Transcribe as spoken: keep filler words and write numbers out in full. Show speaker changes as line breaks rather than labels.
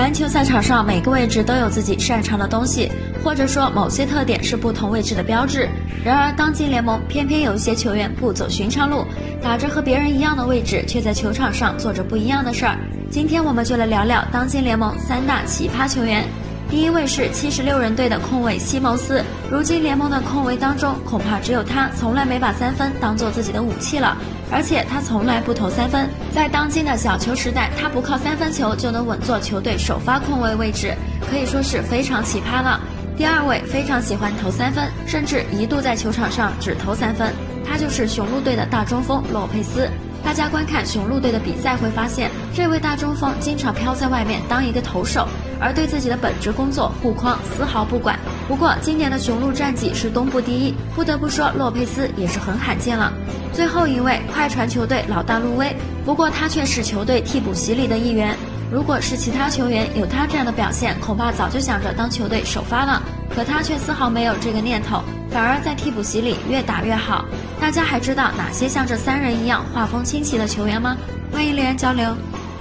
篮球赛场上每个位置都有自己擅长的东西，或者说某些特点是不同位置的标志。然而当今联盟偏偏有一些球员不走寻常路，打着和别人一样的位置，却在球场上做着不一样的事儿。今天我们就来聊聊当今联盟三大奇葩球员。第一位是七十六人队的控卫西蒙斯，如今联盟的控卫当中，恐怕只有他从来没把三分当做自己的武器了，而且他从来不投三分。在当今的小球时代，他不靠三分球就能稳坐球队首发控卫位置，可以说是非常奇葩了。第二位非常喜欢投三分，甚至一度在球场上只投三分，他就是雄鹿队的大中锋洛佩斯。大家观看雄鹿队的比赛会发现，这位大中锋经常飘在外面当一个投手，而对自己的本职工作护框丝毫不管。不过今年的雄鹿战绩是东部第一，不得不说洛佩斯也是很罕见了。最后一位快船球队老大路威，不过他却是球队替补席里的一员，如果是其他球员有他这样的表现，恐怕早就想着当球队首发了，可他却丝毫没有这个念头，反而在替补席里越打越好。大家还知道哪些像这三人一样画风清奇的球员吗？欢迎留言交流。